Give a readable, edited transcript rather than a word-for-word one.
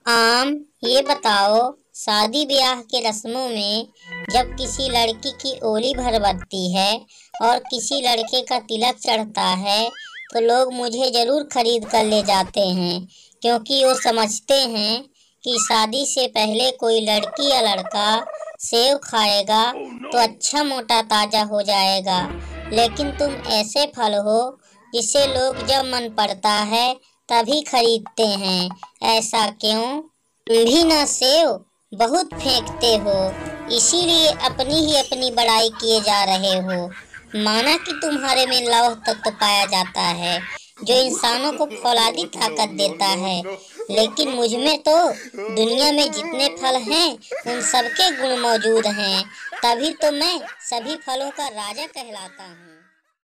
आम, ये बताओ, शादी ब्याह के रस्मों में जब किसी लड़की की ओली भर बनती है और किसी लड़के का तिलक चढ़ता है तो लोग मुझे जरूर खरीद कर ले जाते हैं, क्योंकि वो समझते हैं कि शादी से पहले कोई लड़की या लड़का सेव खाएगा तो अच्छा मोटा ताजा हो जाएगा। लेकिन तुम ऐसे फल हो जिसे लोग जब मन पड़ता है तभी खरीदते हैं, ऐसा क्यों? तुम भी ना सेव बहुत फेंकते हो, इसीलिए अपनी बड़ाई किए जा रहे हो। माना कि तुम्हारे में लौह तत्व पाया जाता है जो इंसानों को फौलादी ताकत देता है, लेकिन मुझ में तो दुनिया में जितने फल हैं उन सबके गुण मौजूद हैं, तभी तो मैं सभी फलों का राजा कहलाता हूँ।